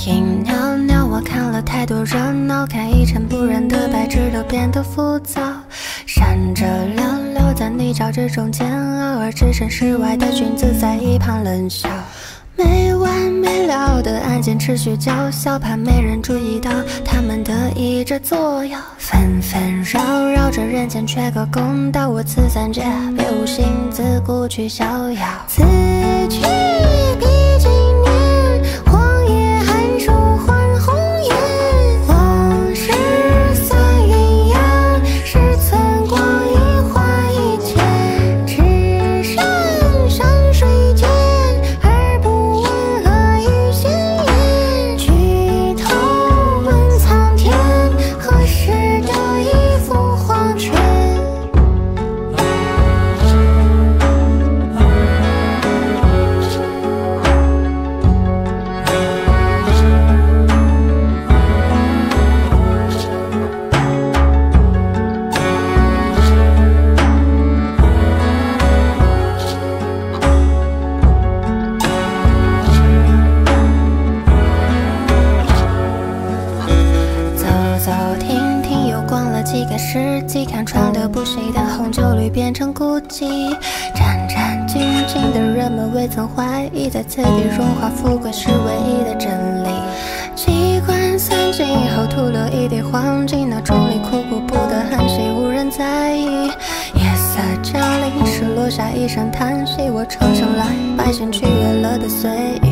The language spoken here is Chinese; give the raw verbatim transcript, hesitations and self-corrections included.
频袅袅，我看了太多热闹，看一尘不染的白纸都变得浮躁，闪着寥寥，在泥沼之中煎熬，而置身事外的君子在一旁冷笑。没完没了的案件持续叫嚣，怕没人注意到他们得意着作妖，纷纷扰扰着人间缺个公道，我此三界别无心自古去逍遥。此去彼几年，荒野寒暑换红颜，往事算鸳鸯，是寸光阴换一切，只身山水间而不闻恶语闲言，举头问苍天，何时得一副黄泉。几个世纪，看穿了不惜的红酒绿变成孤寂，战战兢兢的人们未曾怀疑，在此地荣华富贵是唯一的真理。机关算尽后徒留一地黄金，那众里苦苦不得寒息，无人在意。夜色降临时落下一声叹息，我重生来，百姓取悦了的随